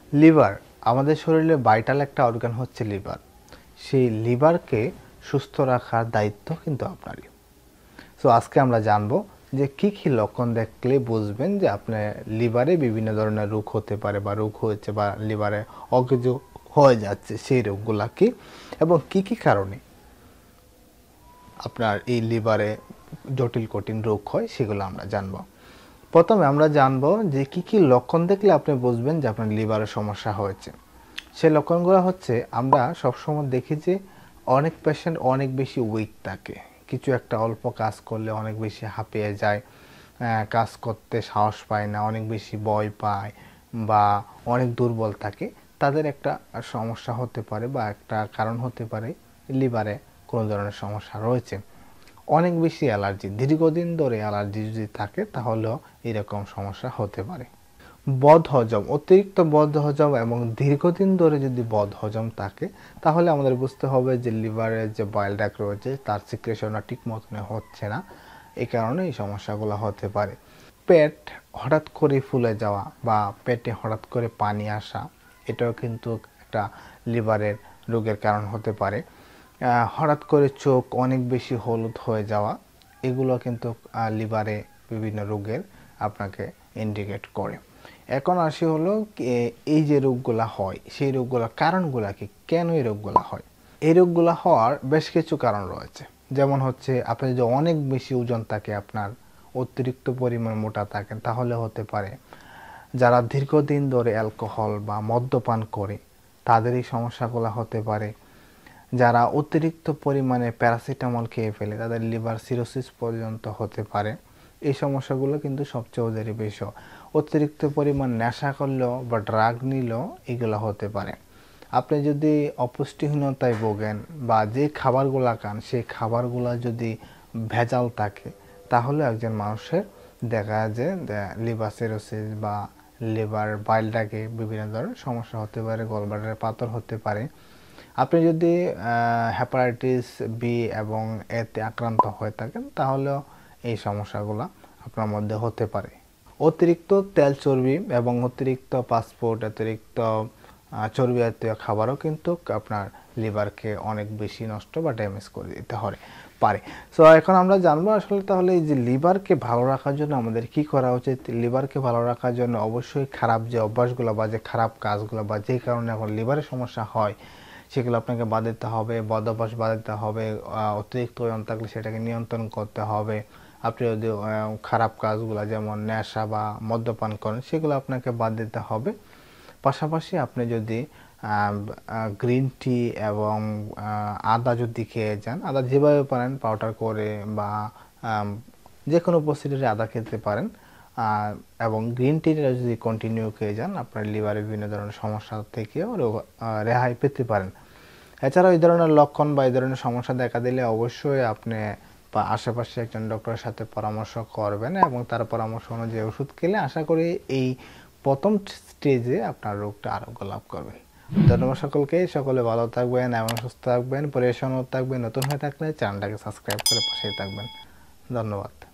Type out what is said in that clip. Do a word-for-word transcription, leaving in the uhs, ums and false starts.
Liver আমাদের শরীরে vital একটা অর্গান হচ্ছে লিভার। সেই লিভারকে সুস্থ রাখার দায়িত্ব কিন্তু আপনারই। সো আজকে আমরা জানবো যে কি কি লক্ষণ দেখলে বুঝবেন যে আপনার লিভারে বিভিন্ন ধরনের রোগ হতে পারে বা রোগ হয়েছে বা লিভারে অকেজ হয়ে যাচ্ছে, সেই রোগগুলা কি এবং কি কি কারণে আপনার এই লিভারে জটিল কঠিন রোগ হয় সেগুলো আমরা জানবো। প্রথমে আমরা জানবো যে কি কি লক্ষণ দেখলে আপনি বুঝবেন যে আপনার লিভারের সমস্যা হয়েছে। সেই লক্ষণগুলো হচ্ছে, আমরা সবসময় দেখি যে অনেক পেশেন্ট অনেক বেশি উইক থাকে, কিছু একটা অল্প কাজ করলে অনেক বেশি হাঁপিয়ে যায়, কাজ করতে সাহস পায় না, অনেক বেশি ভয় পায় বা অনেক দুর্বল থাকে। তাদের একটা সমস্যা হতে পারে বা একটা কারণ হতে পারে লিভারে কোনো ধরনের সমস্যা রয়েছে। অনেক বেশি অ্যালার্জি, দীর্ঘদিন ধরে অ্যালার্জি যদি থাকে তাহলেও এরকম সমস্যা হতে পারে। বদহজম, অতিরিক্ত বদহজম এবং দীর্ঘদিন ধরে যদি বদহজম থাকে তাহলে আমাদের বুঝতে হবে যে লিভারের যে বাইল ডাক্ট রয়েছে তার সিক্রেশনটা ঠিক মতন হচ্ছে না, এই কারণে এই সমস্যাগুলো হতে পারে। পেট হঠাৎ করে ফুলে যাওয়া বা পেটে হঠাৎ করে পানি আসা, এটাও কিন্তু একটা লিভারের রোগের কারণ হতে পারে। হঠাৎ করে চোখ অনেক বেশি হলুদ হয়ে যাওয়া, এগুলো কিন্তু লিভারে বিভিন্ন রোগের আপনাকে ইন্ডিকেট করে। এখন আসি হলো এই যে রোগগুলা হয় সেই রোগগুলোর কারণগুলা কি, কেন এই রোগগুলা হয়। এই রোগগুলা হওয়ার বেশ কিছু কারণ রয়েছে। যেমন হচ্ছে, আপনি যদি অনেক বেশি ওজন থাকে, আপনার অতিরিক্ত পরিমাণ মোটা থাকেন, তাহলে হতে পারে। যারা দীর্ঘদিন ধরে অ্যালকোহল বা মদ্যপান করে তাদের এই সমস্যাগুলো হতে পারে। যারা অতিরিক্ত পরিমাণে প্যারাসিটামল খেয়ে ফেলে তাদের লিভার সিরোসিস পর্যন্ত হতে পারে। এই সমস্যাগুলো কিন্তু সবচেয়ে ওদেরই বেশি। অতিরিক্ত পরিমাণ নেশা করলেও বা ড্রাগ নিলেও এগুলো হতে পারে। আপনি যদি অপুষ্টিহীনতায় ভোগেন বা যে খাবারগুলা খান সেই খাবারগুলো যদি ভেজাল থাকে তাহলে একজন মানুষের দেখা যায় লিভার সিরোসিস বা লিভার বাইল ডাকে বিভিন্ন ধরনের সমস্যা হতে পারে, গলব্লাডারে পাথর হতে পারে। আপনি যদি হেপাটাইটিস বি এবং এতে আক্রান্ত হয়ে থাকেন তাহলেও এই সমস্যাগুলো আপনার মধ্যে হতে পারে। অতিরিক্ত তেল চর্বি এবং অতিরিক্ত ফাস্টফুড, অতিরিক্ত চর্বি জাতীয় খাবারও কিন্তু আপনার লিভারকে অনেক বেশি নষ্ট বা ড্যামেজ করে দিতে হয় পারে। সো এখন আমরা জানবো আসলে তাহলে এই যে লিভারকে ভালো রাখার জন্য আমাদের কি করা উচিত। লিভারকে ভালো রাখার জন্য অবশ্যই খারাপ যে অভ্যাসগুলো বা যে খারাপ কাজগুলো বা যে কারণে এখন লিভারের সমস্যা হয় সেগুলো আপনাকে বাদ দিতে হবে। বদ অভ্যাস বাদ দিতে হবে, অতিরিক্ত ওজন থাকলে সেটাকে নিয়ন্ত্রণ করতে হবে। আপনি যদি খারাপ কাজগুলো যেমন নেশা বা মদ্যপান করেন সেগুলো আপনাকে বাদ দিতে হবে। পাশাপাশি আপনি যদি গ্রিন টি এবং আদা যদি খেয়ে যান, আদা যেভাবে পারেন পাউডার করে বা যে কোনো প্রসিডিউরে আদা খেতে পারেন, এবং গ্রিন টিটা যদি কন্টিনিউ খেয়ে যান আপনার লিভারে বিভিন্ন ধরনের সমস্যা থেকেও রেহাই পেতে পারেন। এছাড়াও এই ধরনের লক্ষণ বা এই ধরনের সমস্যা দেখা দিলে অবশ্যই আপনি বা আশেপাশে একজন ডক্টরের সাথে পরামর্শ করবেন এবং তার পরামর্শ অনুযায়ী ওষুধ খেলে আশা করি এই প্রথম স্টেজে আপনার রোগটা আরোগ্য লাভ করবেন। ধন্যবাদ সকলকে। সকলে ভালো থাকবেন এবং সুস্থ থাকবেন, পরিবেশন থাকবেন। নতুন হয়ে থাকলে চ্যানেলটাকে সাবস্ক্রাইব করে পাশেই থাকবেন। ধন্যবাদ।